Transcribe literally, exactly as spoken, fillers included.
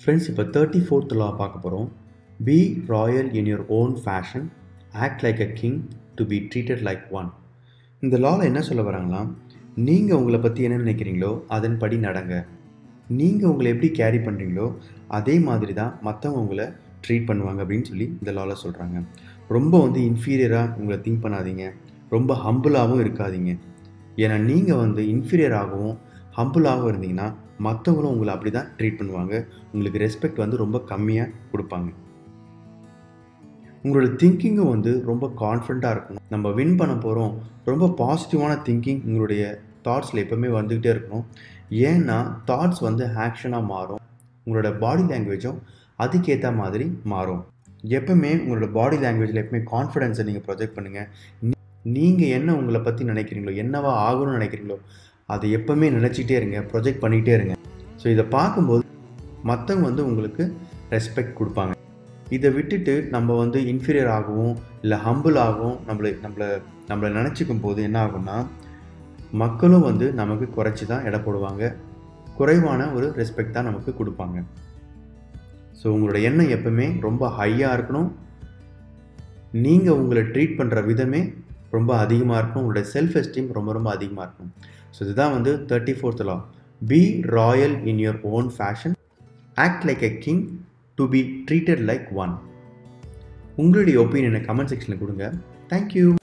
Friends, இப்போ thirty fourth law பார்க்க போகிறோம். Be royal in your own fashion, act like a king to be treated like one. இந்த லாவில் என்ன சொல்ல வராங்களா, நீங்கள் உங்களை பற்றி என்ன நினைக்கிறீங்களோ அதன்படி நடங்க. நீங்கள் உங்களை எப்படி கேரி பண்ணுறீங்களோ அதே மாதிரி தான் மற்றவங்க உங்களை ட்ரீட் பண்ணுவாங்க அப்படின்னு சொல்லி இந்த லாவில் சொல்கிறாங்க. ரொம்ப வந்து இன்ஃபீரியராக உங்களை திங்க் பண்ணாதீங்க, ரொம்ப ஹம்பிளாகவும் இருக்காதீங்க. ஏன்னா நீங்கள் வந்து இன்ஃபீரியராகவும் ஹம்பிளாகவும் இருந்தீங்கன்னா மற்றவங்களும் உங்களை அப்படி தான் ட்ரீட் பண்ணுவாங்க. உங்களுக்கு ரெஸ்பெக்ட் வந்து ரொம்ப கம்மியாக கொடுப்பாங்க. உங்களோட திங்கிங்கும் வந்து ரொம்ப கான்ஃபிடண்ட்டாக இருக்கணும். நம்ம வின் பண்ண போகிறோம், ரொம்ப பாசிட்டிவான திங்கிங் உங்களுடைய தாட்ஸில் எப்போவுமே வந்துக்கிட்டே இருக்கணும். ஏன்னா தாட்ஸ் வந்து ஆக்ஷனாக மாறும். உங்களோட பாடி லாங்குவேஜும் அதுக்கேற்ற மாதிரி மாறும். எப்பவுமே உங்களோட பாடி லாங்குவேஜில் எப்பவுமே கான்ஃபிடென்ஸை நீங்கள் ப்ரொஜெக்ட் பண்ணுங்கள். நீங்கள் என்ன உங்களை பற்றி நினைக்கிறீங்களோ, என்னவா ஆகணும்னு நினைக்கிறீங்களோ அதை எப்பவுமே நினச்சிட்டே இருங்க, ப்ரொஜெக்ட் பண்ணிகிட்டே இருங்க. ஸோ இதை பார்க்கும்போது மற்றவங்க வந்து உங்களுக்கு ரெஸ்பெக்ட் கொடுப்பாங்க. இதை விட்டுட்டு நம்ம வந்து இன்ஃபீரியர் ஆகவும் இல்லை ஹம்பிள் ஆகவும் நம்மளை நம்மளை நம்மளை நினச்சிக்கும் போது என்ன ஆகும்னா, மக்களும் வந்து நமக்கு குறைச்சி தான் எடை போடுவாங்க, குறைவான ஒரு ரெஸ்பெக்ட் தான் நமக்கு கொடுப்பாங்க. ஸோ உங்களோட எண்ணம் எப்பவுமே ரொம்ப ஹையாக இருக்கணும். நீங்கள் உங்களை ட்ரீட் பண்ணுற விதமே ரொம்ப அதிகமாக இருக்கணும். உங்களோட செல்ஃப் எஸ்டீம் ரொம்ப ரொம்ப அதிகமாக இருக்கணும். ஸோ இதுதான் வந்து thirty fourth law. Be royal in your own fashion, act like a king to be treated like one. உங்களுடைய ஒப்பீனியனை கமெண்ட் செக்ஷனில் கொடுங்க. தேங்க்யூ.